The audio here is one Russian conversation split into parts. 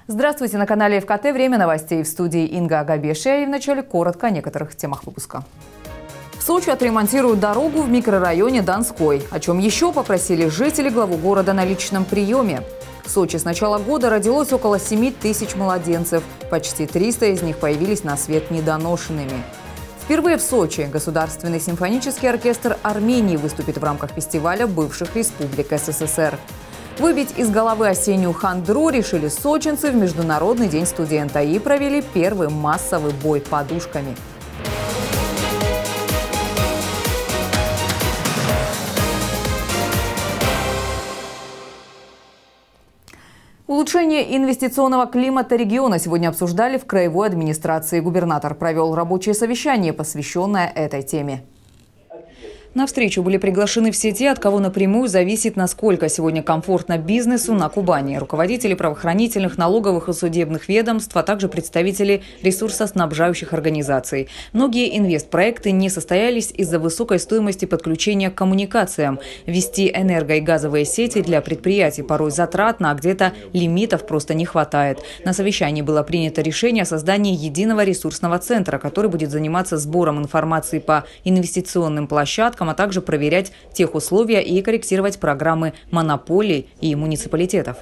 Здравствуйте, на канале ФКТ. Время новостей, в студии Инга Агабешия. И вначале коротко о некоторых темах выпуска. В Сочи отремонтируют дорогу в микрорайоне Донской. О чем еще попросили жители главу города на личном приеме. В Сочи с начала года родилось около 7 тысяч младенцев. Почти 300 из них появились на свет недоношенными. Впервые в Сочи Государственный симфонический оркестр Армении выступит в рамках фестиваля бывших республик СССР. Выбить из головы осеннюю хандру решили сочинцы в Международный день студента и провели первый массовый бой подушками. Улучшение инвестиционного климата региона сегодня обсуждали в краевой администрации. Губернатор провел рабочее совещание, посвященное этой теме. На встречу были приглашены все те, от кого напрямую зависит, насколько сегодня комфортно бизнесу на Кубани. Руководители правоохранительных, налоговых и судебных ведомств, а также представители ресурсоснабжающих организаций. Многие инвестпроекты не состоялись из-за высокой стоимости подключения к коммуникациям. Вести энерго- и газовые сети для предприятий порой затратно, а где-то лимитов просто не хватает. На совещании было принято решение о создании единого ресурсного центра, который будет заниматься сбором информации по инвестиционным площадкам, а также проверять техусловия и корректировать программы монополий и муниципалитетов.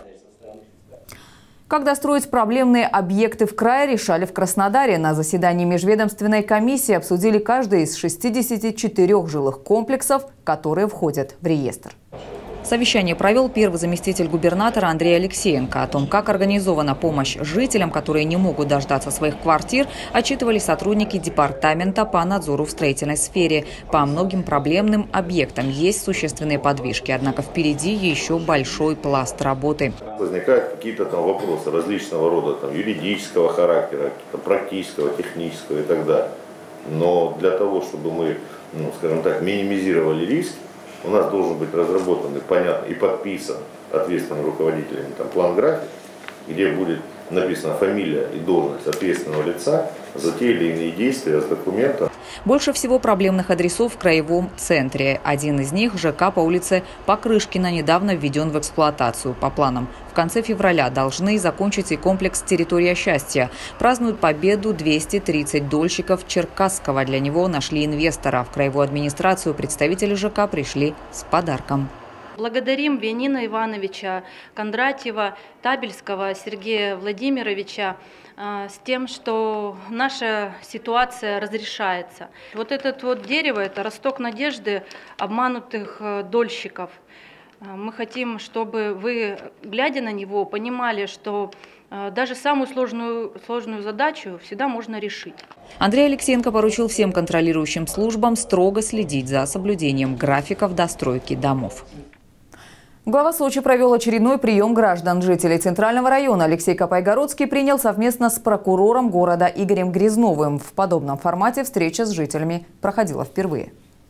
Когда строить проблемные объекты в крае, решали в Краснодаре. На заседании межведомственной комиссии обсудили каждый из 64 жилых комплексов, которые входят в реестр. Совещание провел первый заместитель губернатора Андрей Алексеенко. О том, как организована помощь жителям, которые не могут дождаться своих квартир, отчитывали сотрудники департамента по надзору в строительной сфере. По многим проблемным объектам есть существенные подвижки, однако впереди еще большой пласт работы. Возникают какие-то там вопросы различного рода, юридического характера, практического, технического и так далее. Но для того, чтобы мы, скажем так, минимизировали риски, у нас должен быть разработан и подписан ответственным руководителем план-график, где будет написана фамилия и должность ответственного лица за те или иные действия с документом. Больше всего проблемных адресов в краевом центре. Один из них – ЖК по улице Покрышкина, недавно введен в эксплуатацию. По планам, в конце февраля должны закончить и комплекс «Территория счастья». Празднуют победу 230 дольщиков Черкасского. Для него нашли инвестора. В краевую администрацию представители ЖК пришли с подарком. Благодарим Вианина Ивановича, Кондратьева, Табельского, Сергея Владимировича с тем, что наша ситуация разрешается. Вот это дерево – это росток надежды обманутых дольщиков. Мы хотим, чтобы вы, глядя на него, понимали, что даже самую сложную задачу всегда можно решить. Андрей Алексеенко поручил всем контролирующим службам строго следить за соблюдением графиков достройки домов. Глава Сочи провел очередной прием граждан. Жителей Центрального района Алексей Капайгородский принял совместно с прокурором города Игорем Грязновым. В подобном формате встреча с жителями проходила впервые.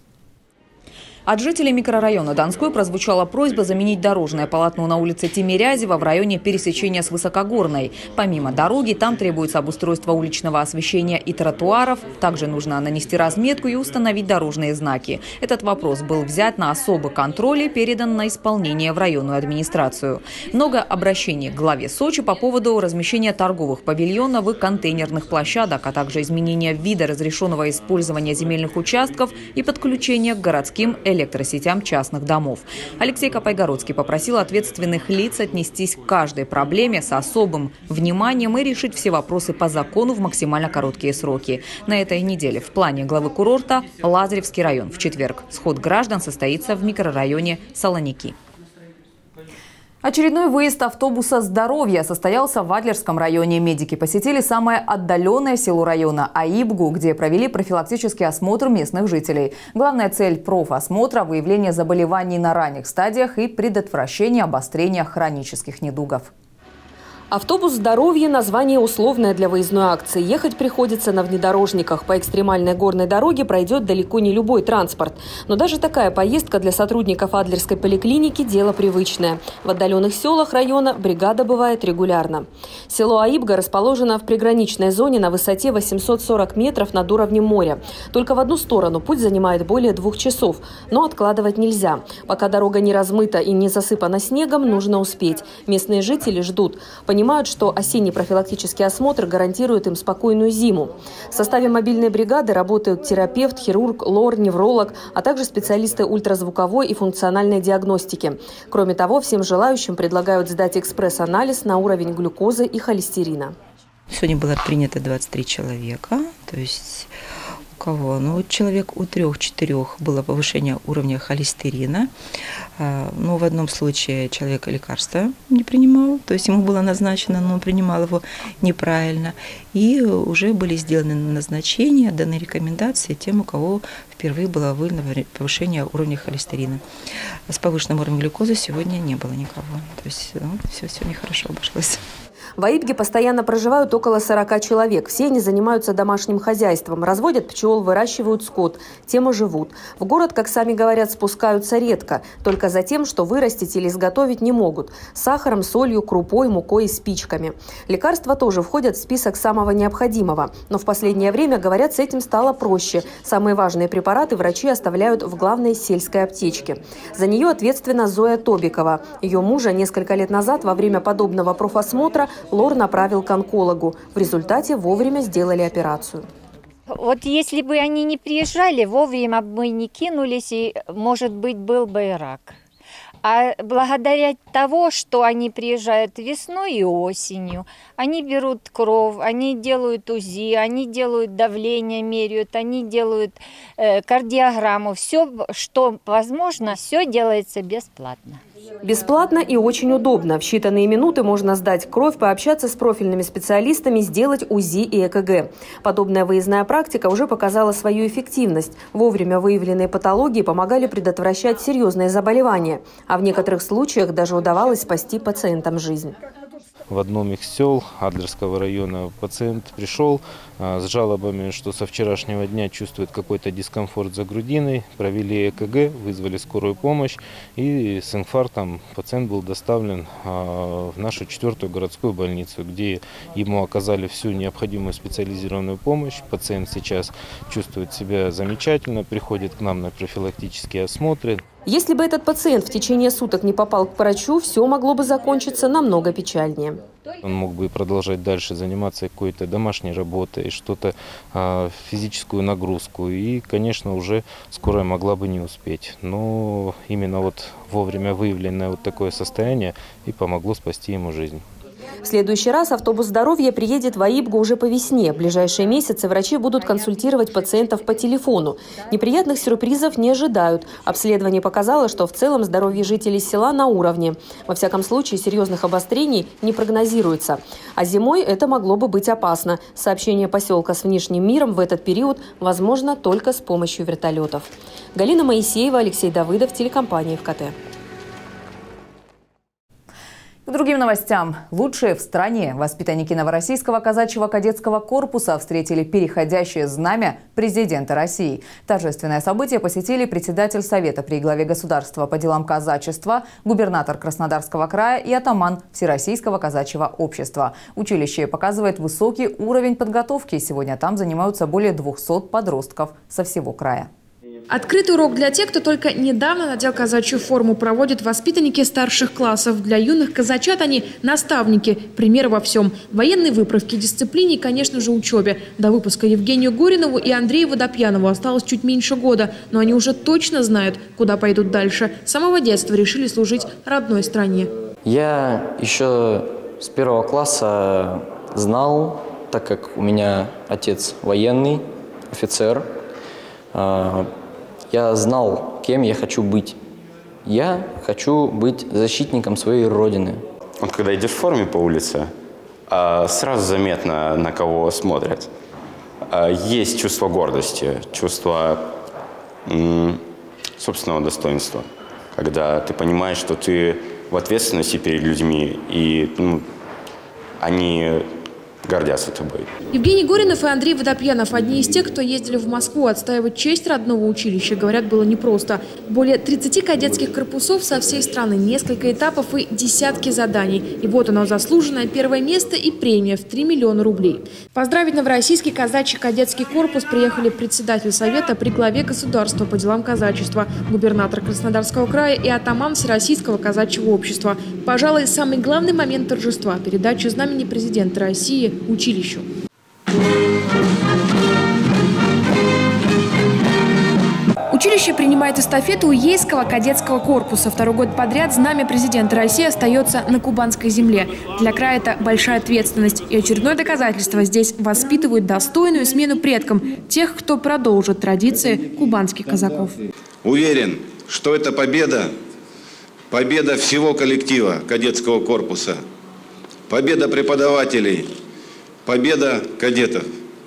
От жителей микрорайона Донской прозвучала просьба заменить дорожное полотно на улице Тимирязева в районе пересечения с Высокогорной. Помимо дороги, там требуется обустройство уличного освещения и тротуаров. Также нужно нанести разметку и установить дорожные знаки. Этот вопрос был взят на особый контроль и передан на исполнение в районную администрацию. Много обращений к главе Сочи по поводу размещения торговых павильонов и контейнерных площадок, а также изменения вида разрешенного использования земельных участков и подключения к городским электросетям частных домов. Алексей Капайгородский попросил ответственных лиц отнестись к каждой проблеме с особым вниманием и решить все вопросы по закону в максимально короткие сроки. На этой неделе в плане главы курорта Лазаревский район. В четверг сход граждан состоится в микрорайоне Солоники. Очередной выезд автобуса «Здоровье» состоялся в Адлерском районе. Медики посетили самое отдаленное село района – Аибгу, где провели профилактический осмотр местных жителей. Главная цель профосмотра – выявление заболеваний на ранних стадиях и предотвращение обострения хронических недугов. Автобус «Здоровье» – название условное для выездной акции. Ехать приходится на внедорожниках. По экстремальной горной дороге пройдет далеко не любой транспорт. Но даже такая поездка для сотрудников Адлерской поликлиники – дело привычное. В отдаленных селах района бригада бывает регулярно. Село Аибга расположено в приграничной зоне на высоте 840 метров над уровнем моря. Только в одну сторону путь занимает более 2 часов. Но откладывать нельзя. Пока дорога не размыта и не засыпана снегом, нужно успеть. Местные жители ждут. По понимают, что осенний профилактический осмотр гарантирует им спокойную зиму. В составе мобильной бригады работают терапевт, хирург, лор, невролог, а также специалисты ультразвуковой и функциональной диагностики. Кроме того, всем желающим предлагают сдать экспресс-анализ на уровень глюкозы и холестерина. Сегодня было принято 23 человека, то есть у кого? Ну, человек у 3-4 было повышение уровня холестерина. Но в одном случае человек лекарства не принимал, то есть ему было назначено, но он принимал его неправильно. И уже были сделаны назначения, даны рекомендации тем, у кого впервые было выявлено повышение уровня холестерина. С повышенным уровнем глюкозы сегодня не было никого. То есть все сегодня хорошо обошлось. В Аибге постоянно проживают около 40 человек. Все они занимаются домашним хозяйством, разводят пчел, выращивают скот, тем и живут. В город, как сами говорят, спускаются редко, только за тем, что вырастить или изготовить не могут. Сахаром, солью, крупой, мукой и спичками. Лекарства тоже входят в список самого необходимого. Но в последнее время, говорят, с этим стало проще. Самые важные препараты врачи оставляют в главной сельской аптечке. За нее ответственна Зоя Тобикова. Ее мужа несколько лет назад во время подобного профосмотра лор направил к онкологу. В результате вовремя сделали операцию. Вот если бы они не приезжали, вовремя бы мы не кинулись, и, может быть, был бы и рак. А благодаря того, что они приезжают весной и осенью, они берут кровь, они делают УЗИ, они делают давление, меряют, они делают кардиограмму. Все, что возможно, все делается бесплатно. Бесплатно и очень удобно. В считанные минуты можно сдать кровь, пообщаться с профильными специалистами, сделать УЗИ и ЭКГ. Подобная выездная практика уже показала свою эффективность. Вовремя выявленные патологии помогали предотвращать серьезные заболевания. А в некоторых случаях даже удавалось спасти пациентам жизнь. В одном из сел Адлерского района пациент пришел с жалобами, что со вчерашнего дня чувствует какой-то дискомфорт за грудиной. Провели ЭКГ, вызвали скорую помощь, и с инфарктом пациент был доставлен в нашу 4-ю городскую больницу, где ему оказали всю необходимую специализированную помощь. Пациент сейчас чувствует себя замечательно, приходит к нам на профилактические осмотры. Если бы этот пациент в течение суток не попал к врачу, все могло бы закончиться намного печальнее. Он мог бы продолжать дальше заниматься какой-то домашней работой, что-то, физическую нагрузку. И, конечно, уже скорая могла бы не успеть. Но именно вот вовремя выявленное вот такое состояние и помогло спасти ему жизнь. В следующий раз автобус здоровья приедет в Аибгу уже по весне. В ближайшие месяцы врачи будут консультировать пациентов по телефону. Неприятных сюрпризов не ожидают. Обследование показало, что в целом здоровье жителей села на уровне. Во всяком случае, серьезных обострений не прогнозируется. А зимой это могло бы быть опасно. Сообщение поселка с внешним миром в этот период возможно только с помощью вертолетов. Галина Моисеева, Алексей Давыдов, телекомпания ФКТ. К другим новостям. Лучшие в стране. Воспитанники Новороссийского казачьего кадетского корпуса встретили переходящее знамя президента России. Торжественное событие посетили председатель Совета при главе государства по делам казачества, губернатор Краснодарского края и атаман Всероссийского казачьего общества. Училище показывает высокий уровень подготовки. Сегодня там занимаются более 200 подростков со всего края. Открытый урок для тех, кто только недавно надел казачью форму, проводят воспитанники старших классов. Для юных казачат они наставники, пример во всем. Военной выправке, дисциплине и, конечно же, учебе. До выпуска Евгению Горинову и Андрею Водопьянову осталось чуть меньше года, но они уже точно знают, куда пойдут дальше. С самого детства решили служить родной стране. Я еще с 1 класса знал, так как у меня отец военный, офицер, я знал, кем я хочу быть. Я хочу быть защитником своей родины. Вот когда идешь в форме по улице, сразу заметно, на кого смотрят. Есть чувство гордости, чувство собственного достоинства. Когда ты понимаешь, что ты в ответственности перед людьми, и они гордятся тобой. Евгений Горинов и Андрей Водопьянов – одни из тех, кто ездили в Москву. Отстаивать честь родного училища, говорят, было непросто. Более 30 кадетских корпусов со всей страны, несколько этапов и десятки заданий. И вот оно, заслуженное первое место и премия в 3 миллиона рублей. Поздравить Новороссийский казачий кадетский корпус приехали председатель Совета при главе государства по делам казачества, губернатор Краснодарского края и атаман Всероссийского казачьего общества. Пожалуй, самый главный момент торжества – передача знамени президента России училищу. Училище принимает эстафету у Ейского кадетского корпуса. Второй год подряд знамя президента России остается на кубанской земле. Для края это большая ответственность. И очередное доказательство: здесь воспитывают достойную смену предкам, тех, кто продолжит традиции кубанских казаков. Уверен, что это победа всего коллектива кадетского корпуса, победа преподавателей, победа кадетов.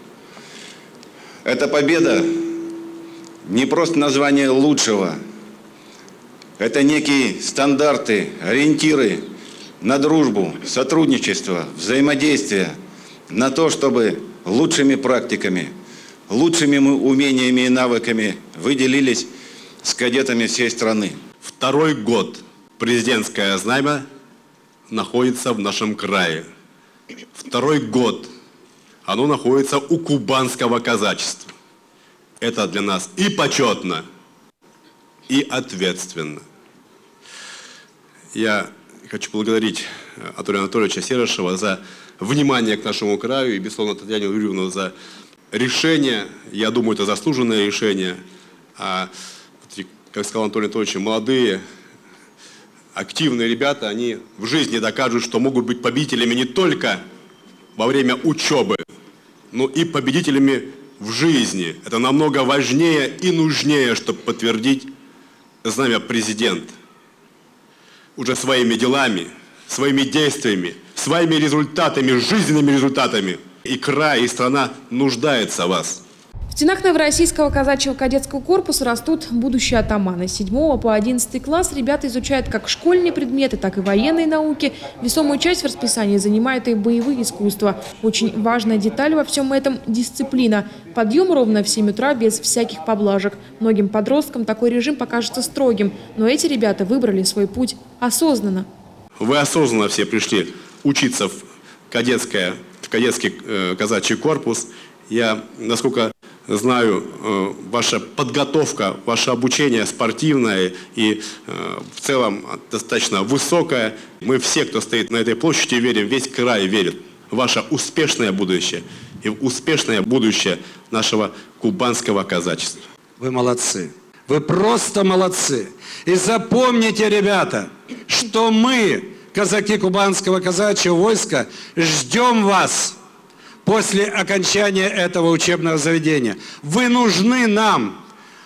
Эта победа не просто название лучшего. Это некие стандарты, ориентиры на дружбу, сотрудничество, взаимодействие, на то, чтобы лучшими практиками, лучшими умениями и навыками вы делились с кадетами всей страны. Второй год президентское знамя находится в нашем крае. Второй год оно находится у кубанского казачества. Это для нас и почетно, и ответственно. Я хочу благодарить Анатолия Анатольевича Серышева за внимание к нашему краю и, безусловно, Татьяну Юрьевну за решение. Я думаю, это заслуженное решение. Как сказал Анатолий Анатольевич, молодые, активные ребята, они в жизни докажут, что могут быть победителями не только во время учебы, но и победителями в жизни. Это намного важнее и нужнее, чтобы подтвердить знамя президента. Уже своими делами, своими действиями, своими результатами, жизненными результатами. И край, и страна нуждается в вас. В стенах Новороссийского казачьего кадетского корпуса растут будущие атаманы. С 7 по 11 класс ребята изучают как школьные предметы, так и военные науки. Весомую часть в расписании занимают и боевые искусства. Очень важная деталь во всем этом – дисциплина. Подъем ровно в 7 утра без всяких поблажек. Многим подросткам такой режим покажется строгим, но эти ребята выбрали свой путь осознанно. Вы осознанно все пришли учиться в кадетский казачий корпус. Я, насколько знаю, ваша подготовка, ваше обучение спортивное и в целом достаточно высокое. Мы все, кто стоит на этой площади, верим, весь край верит в ваше успешное будущее и в успешное будущее нашего кубанского казачества. Вы молодцы. Вы просто молодцы. И запомните, ребята, что мы, казаки кубанского казачьего войска, ждем вас после окончания этого учебного заведения. Вы нужны нам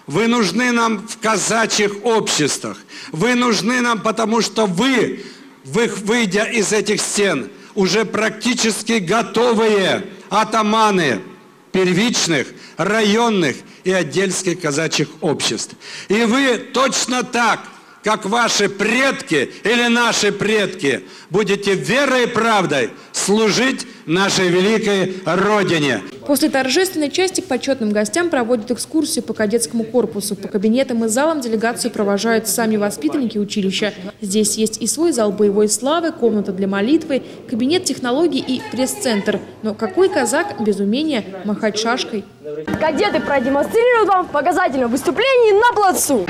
в казачьих обществах. Вы нужны нам, потому что вы, выйдя из этих стен, уже практически готовые атаманы первичных, районных и отдельских казачьих обществ. И вы точно так, как ваши предки или наши предки, будете верой и правдой служить нашей великой Родине. После торжественной части к почетным гостям проводят экскурсию по кадетскому корпусу. По кабинетам и залам делегацию провожают сами воспитанники училища. Здесь есть и свой зал боевой славы, комната для молитвы, кабинет технологий и пресс-центр. Но какой казак без умения махать шашкой? Кадеты продемонстрируют вам показательное выступление на плацу.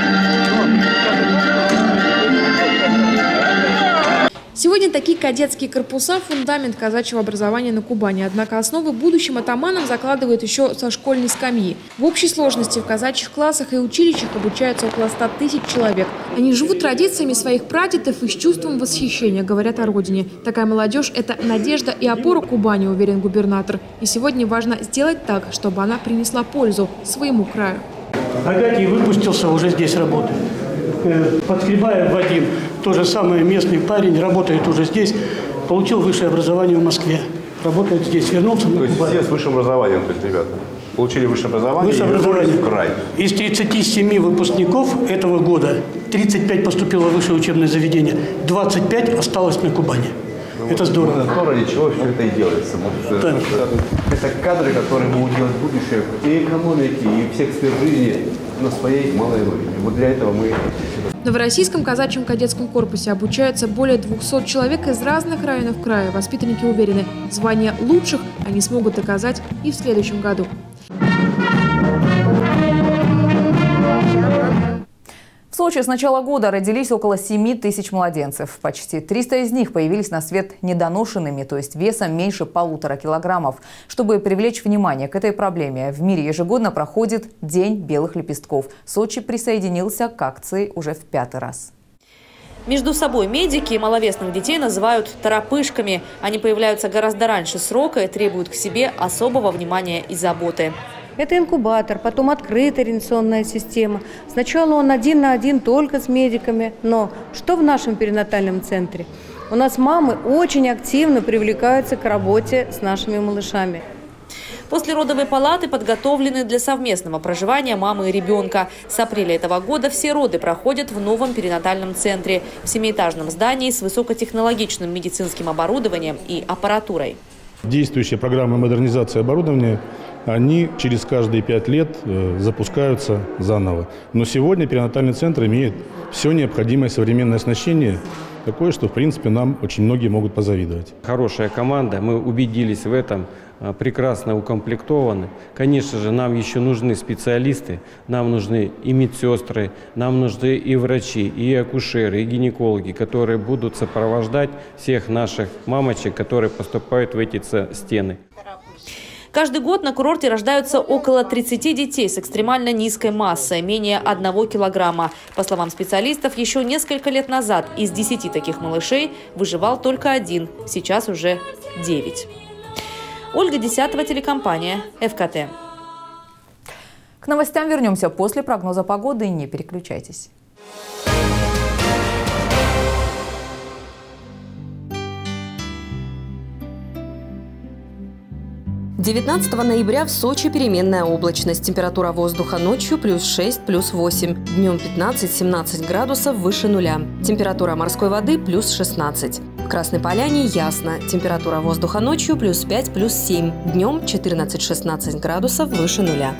Сегодня такие кадетские корпуса – фундамент казачьего образования на Кубани. Однако основы будущим атаманам закладывают еще со школьной скамьи. В общей сложности в казачьих классах и училищах обучаются около 100 тысяч человек. Они живут традициями своих прадедов и с чувством восхищения говорят о родине. Такая молодежь – это надежда и опора Кубани, уверен губернатор. И сегодня важно сделать так, чтобы она принесла пользу своему краю. Агатий выпустился, уже здесь работает. Подскребаев Вадим, тоже самый местный парень, работает уже здесь, получил высшее образование в Москве. Работает здесь, вернулся на Кубань. Все с высшим образованием, то есть, ребята, получили высшее образование и вернулись в край. Из 37 выпускников этого года 35 поступило в высшее учебное заведение, 25 осталось на Кубани. Это здорово. То, ради чего все это и делается. Да. Это кадры, которые могут делать будущее и экономики, и всех сфер жизни на своей малой родине. Вот для этого мы... В Новороссийском казачьем кадетском корпусе обучаются более 200 человек из разных районов края. Воспитанники уверены, звание лучших они смогут доказать и в следующем году. В Сочи с начала года родились около 7 тысяч младенцев. Почти 300 из них появились на свет недоношенными, то есть весом меньше 1,5 килограммов. Чтобы привлечь внимание к этой проблеме, в мире ежегодно проходит День белых лепестков. Сочи присоединился к акции уже в 5-й раз. Между собой медики маловесных детей называют торопышками. Они появляются гораздо раньше срока и требуют к себе особого внимания и заботы. Это инкубатор, потом открытая реанимационная система. Сначала он 1 на 1 только с медиками. Но что в нашем перинатальном центре? У нас мамы очень активно привлекаются к работе с нашими малышами. Послеродовые палаты подготовлены для совместного проживания мамы и ребенка. С апреля этого года все роды проходят в новом перинатальном центре, в 7-этажном здании с высокотехнологичным медицинским оборудованием и аппаратурой. Действующие программы модернизации оборудования, они через каждые 5 лет запускаются заново. Но сегодня перинатальный центр имеет все необходимое современное оснащение, такое, что, в принципе, нам очень многие могут позавидовать. Хорошая команда, мы убедились в этом, прекрасно укомплектованы. Конечно же, нам еще нужны специалисты, нам нужны и медсестры, нам нужны и врачи, и акушеры, и гинекологи, которые будут сопровождать всех наших мамочек, которые поступают в эти стены. Каждый год на курорте рождаются около 30 детей с экстремально низкой массой, менее 1 килограмма. По словам специалистов, еще несколько лет назад из 10 таких малышей выживал только 1, сейчас уже 9. Ольга Десятова, телекомпания ФКТ. К новостям вернемся после прогноза погоды. Не переключайтесь. 19 ноября в Сочи переменная облачность. Температура воздуха ночью +6, +8. Днем 15-17 градусов выше нуля. Температура морской воды +16. В Красной Поляне ясно. Температура воздуха ночью +5, +7. Днем 14-16 градусов выше нуля.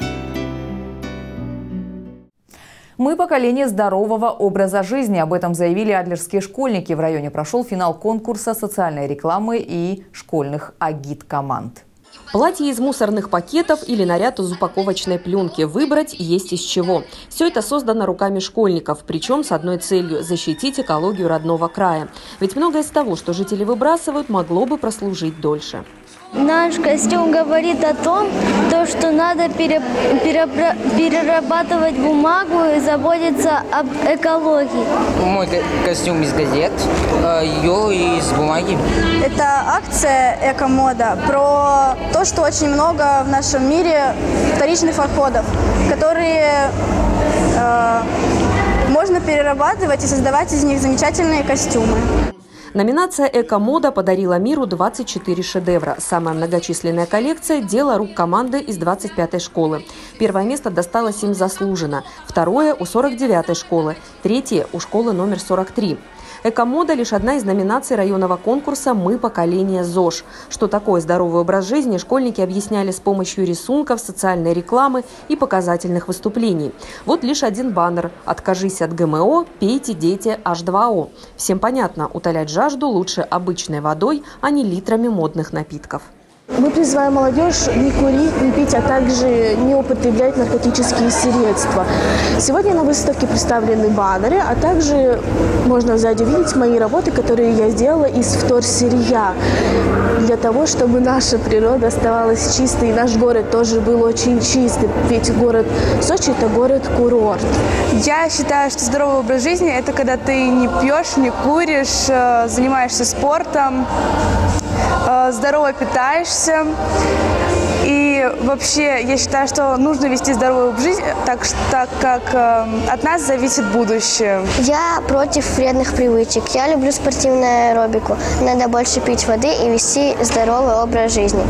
Мы поколение здорового образа жизни. Об этом заявили адлерские школьники. В районе прошел финал конкурса социальной рекламы и школьных агит-команд. Платье из мусорных пакетов или наряд из упаковочной пленки. Выбрать есть из чего. Все это создано руками школьников, причем с одной целью – защитить экологию родного края. Ведь многое из того, что жители выбрасывают, могло бы прослужить дольше. Наш костюм говорит о том, что надо перерабатывать бумагу и заботиться об экологии. Мой костюм из газет, ее из бумаги. Это акция «Эко-мода» про то, что очень много в нашем мире вторичных отходов, которые можно перерабатывать и создавать из них замечательные костюмы. Номинация «Эко-мода» подарила миру 24 шедевра. Самая многочисленная коллекция – дело рук команды из 25-й школы. Первое место досталось им заслуженно, второе – у 49-й школы, третье – у школы номер 43. «Эко-мода» – лишь одна из номинаций районного конкурса «Мы поколение ЗОЖ». Что такое здоровый образ жизни, школьники объясняли с помощью рисунков, социальной рекламы и показательных выступлений. Вот лишь один баннер «Откажись от ГМО, пейте, дети, H2O». Всем понятно, утолять жажду лучше обычной водой, а не литрами модных напитков. Мы призываем молодежь не курить, не пить, а также не употреблять наркотические средства. Сегодня на выставке представлены баннеры, а также можно сзади увидеть мои работы, которые я сделала из вторсырья, для того, чтобы наша природа оставалась чистой, и наш город тоже был очень чистый, ведь город Сочи – это город-курорт. Я считаю, что здоровый образ жизни – это когда ты не пьешь, не куришь, занимаешься спортом, здорово питаешься. И вообще, я считаю, что нужно вести здоровый образ жизни, так как от нас зависит будущее. Я против вредных привычек. Я люблю спортивную аэробику. Надо больше пить воды и вести здоровый образ жизни.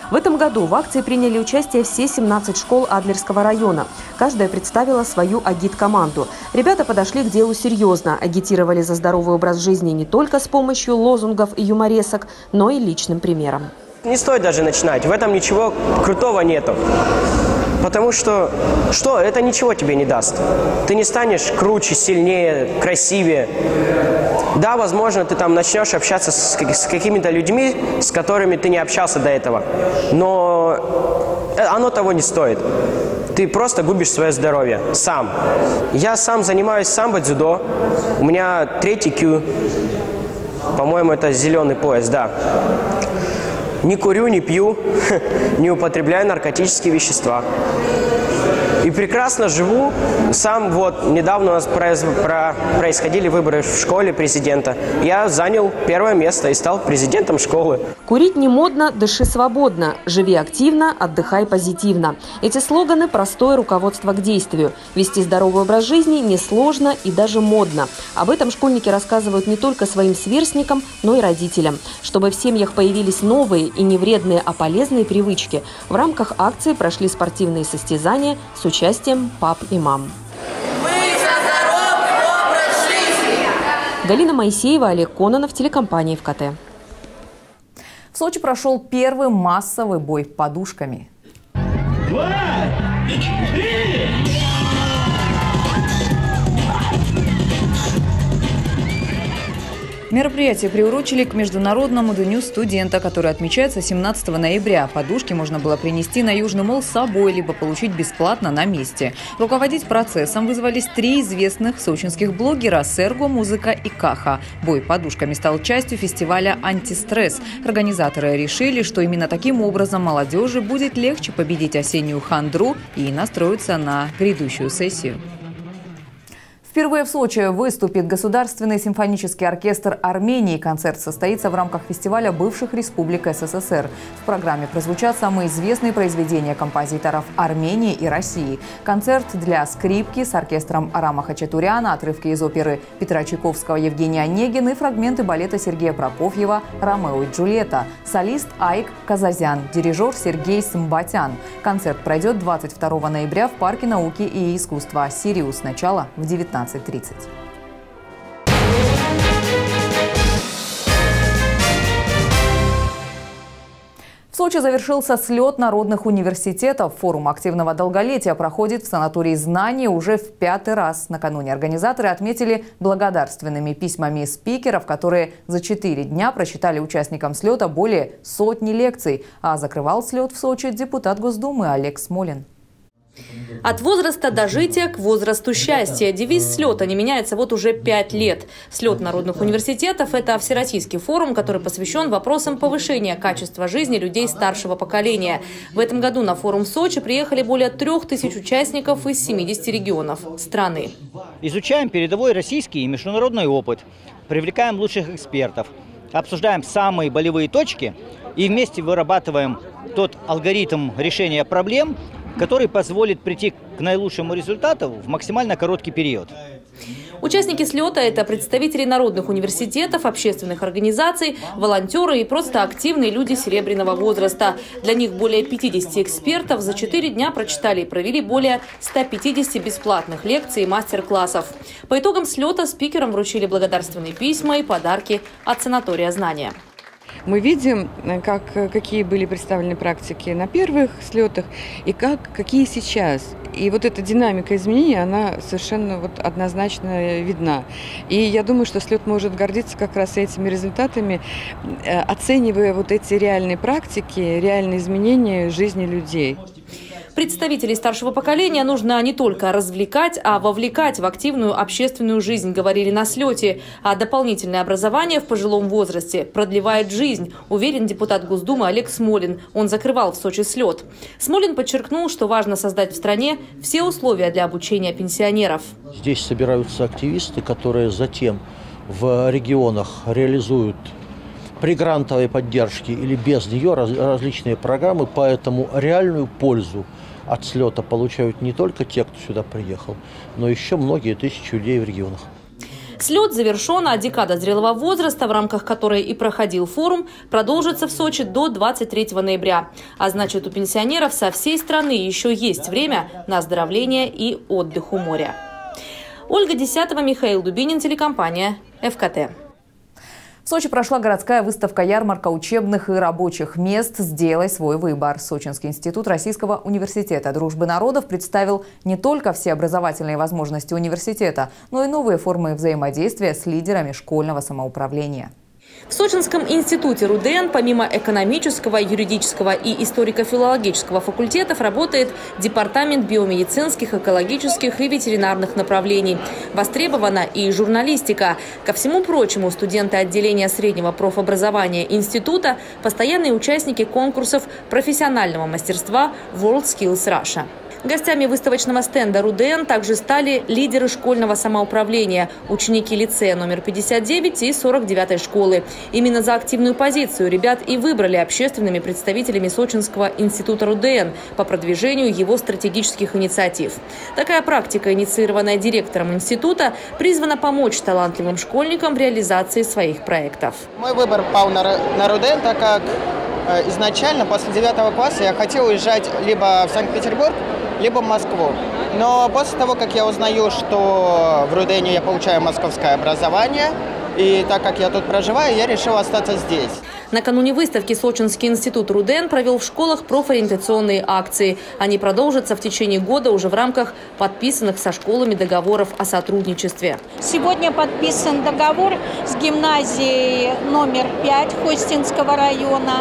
В этом году в акции приняли участие все 17 школ Адлерского района. Каждая представила свою агит-команду. Ребята подошли к делу серьезно, агитировали за здоровый образ жизни не только с помощью лозунгов и юморесок, но и личным примером. Не стоит даже начинать, в этом ничего крутого нету. Потому что это ничего тебе не даст. Ты не станешь круче, сильнее, красивее. Да, возможно, ты там начнешь общаться с какими-то людьми, с которыми ты не общался до этого. Но оно того не стоит. Ты просто губишь свое здоровье сам. Я сам занимаюсь самбо-дзюдо. У меня 3-й Q. По-моему, это зеленый пояс, да. Не курю, не пью, не употребляю наркотические вещества. И прекрасно живу. Сам недавно у нас происходили выборы в школе президента. Я занял 1-е место и стал президентом школы. Курить не модно, дыши свободно. Живи активно, отдыхай позитивно. Эти слоганы – простое руководство к действию. Вести здоровый образ жизни несложно и даже модно. Об этом школьники рассказывают не только своим сверстникам, но и родителям. Чтобы в семьях появились новые и не вредные, а полезные привычки, в рамках акции прошли спортивные состязания с участием пап и мам. Мы за здоровый образ жизни. Галина Моисеева, Олег Кононов, телекомпания ВКТ. В Сочи прошел первый массовый бой подушками. 2, 4. Мероприятие приурочили к Международному дню студента, который отмечается 17 ноября. Подушки можно было принести на Южный мол с собой, либо получить бесплатно на месте. Руководить процессом вызвались 3 известных сочинских блогера – Серго, Музыка и Каха. Бой подушками стал частью фестиваля «Антистресс». Организаторы решили, что именно таким образом молодежи будет легче победить осеннюю хандру и настроиться на грядущую сессию. Впервые в Сочи выступит Государственный симфонический оркестр Армении. Концерт состоится в рамках фестиваля бывших республик СССР. В программе прозвучат самые известные произведения композиторов Армении и России. Концерт для скрипки с оркестром Арама Хачатуряна, отрывки из оперы Петра Чайковского «Евгений Онегин» и фрагменты балета Сергея Прокофьева «Ромео и Джульетта». Солист Айк Казазян, дирижер Сергей Сымбатян. Концерт пройдет 22 ноября в Парке науки и искусства «Сириус». Начало в 19:30. В Сочи завершился слет народных университетов. Форум активного долголетия проходит в санатории «Знания» уже в 5-й раз. Накануне организаторы отметили благодарственными письмами спикеров, которые за 4 дня прочитали участникам слета более 100 лекций. А закрывал слет в Сочи депутат Госдумы Олег Смолин. От возраста дожития к возрасту счастья. Девиз слета не меняется вот уже 5 лет. Слет народных университетов – это всероссийский форум, который посвящен вопросам повышения качества жизни людей старшего поколения. В этом году на форум в Сочи приехали более 3000 участников из 70 регионов страны. Изучаем передовой российский и международный опыт, привлекаем лучших экспертов, обсуждаем самые болевые точки и вместе вырабатываем тот алгоритм решения проблем, который позволит прийти к наилучшему результату в максимально короткий период. Участники слета – это представители народных университетов, общественных организаций, волонтеры и просто активные люди серебряного возраста. Для них более 50 экспертов за 4 дня прочитали и провели более 150 бесплатных лекций и мастер-классов. По итогам слета спикерам вручили благодарственные письма и подарки от санатория «Знания». Мы видим, какие были представлены практики на первых слетах и какие сейчас. И вот эта динамика изменений, она совершенно однозначно видна. И я думаю, что слет может гордиться как раз этими результатами, оценивая вот эти реальные практики, реальные изменения жизни людей. Представителей старшего поколения нужно не только развлекать, а вовлекать в активную общественную жизнь, говорили на слете. А дополнительное образование в пожилом возрасте продлевает жизнь, уверен депутат Госдумы Олег Смолин. Он закрывал в Сочи слет. Смолин подчеркнул, что важно создать в стране все условия для обучения пенсионеров. Здесь собираются активисты, которые затем в регионах реализуют при грантовой поддержке или без нее различные программы, поэтому реальную пользу от слета получают не только те, кто сюда приехал, но еще многие тысячи людей в регионах. Слет завершен, а декада зрелого возраста, в рамках которой и проходил форум, продолжится в Сочи до 23 ноября. А значит, у пенсионеров со всей страны еще есть время на оздоровление и отдых у моря. Ольга Десятова, Михаил Дубинин, телекомпания ФКТ. В Сочи прошла городская выставка-ярмарка учебных и рабочих мест «Сделай свой выбор». Сочинский институт Российского университета дружбы народов представил не только все образовательные возможности университета, но и новые формы взаимодействия с лидерами школьного самоуправления. В Сочинском институте РУДН помимо экономического, юридического и историко-филологического факультетов работает департамент биомедицинских, экологических и ветеринарных направлений. Востребована и журналистика. Ко всему прочему, студенты отделения среднего профобразования института – постоянные участники конкурсов профессионального мастерства WorldSkills Russia. Гостями выставочного стенда РУДН также стали лидеры школьного самоуправления, ученики лицея номер 59 и 49-й школы. Именно за активную позицию ребят и выбрали общественными представителями Сочинского института РУДН по продвижению его стратегических инициатив. Такая практика, инициированная директором института, призвана помочь талантливым школьникам в реализации своих проектов. Мой выбор пал на РУДН, так как изначально после 9 класса я хотел уезжать либо в Санкт-Петербург, либо в Москву. Но после того, как я узнаю, что в РУДН я получаю московское образование, и так как я тут проживаю, я решил остаться здесь. Накануне выставки Сочинский институт РУДН провел в школах профориентационные акции. Они продолжатся в течение года уже в рамках подписанных со школами договоров о сотрудничестве. Сегодня подписан договор с гимназией номер 5 Хостинского района.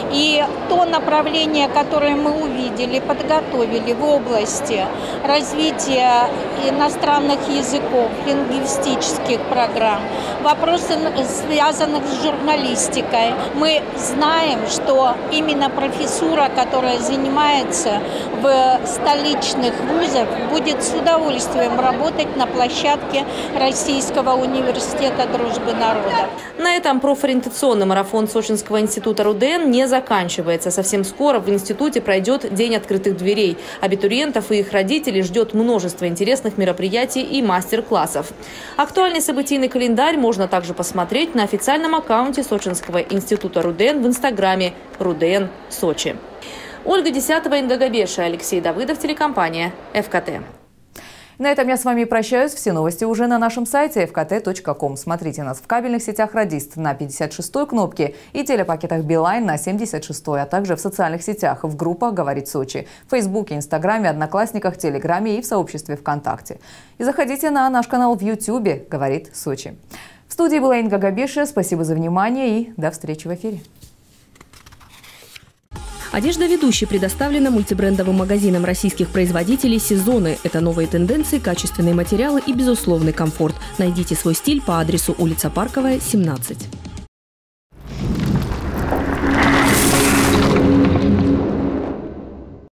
И то направление, которое мы увидели, подготовили в области развития иностранных языков, лингвистических программ, вопросы, связанных с журналистикой. Мы знаем, что именно профессура, которая занимается в столичных вузах, будет с удовольствием работать на площадке Российского университета дружбы народов. На этом профориентационный марафон Сочинского института РУДН не заканчивается. Совсем скоро в институте пройдет День открытых дверей. Абитуриентов и их родителей ждет множество интересных мероприятий и мастер-классов. Актуальный событийный календарь можно также посмотреть на официальном аккаунте Сочинского института РУДН в инстаграме РУДН Сочи. Ольга Десятова, Инга Габеша, Алексей Давыдов, телекомпания ФКТ. На этом я с вами прощаюсь. Все новости уже на нашем сайте fkt.com. Смотрите нас в кабельных сетях «Радист» на 56-й кнопке и телепакетах «Билайн» на 76-й, а также в социальных сетях в группах «Говорит Сочи», в Фейсбуке, Инстаграме, Одноклассниках, Телеграме и в сообществе ВКонтакте. И заходите на наш канал в Ютубе «Говорит Сочи». В студии была Инга Габеша. Спасибо за внимание и до встречи в эфире. Одежда ведущей предоставлена мультибрендовым магазином российских производителей «Сезоны». Это новые тенденции, качественные материалы и безусловный комфорт. Найдите свой стиль по адресу улица Парковая, 17.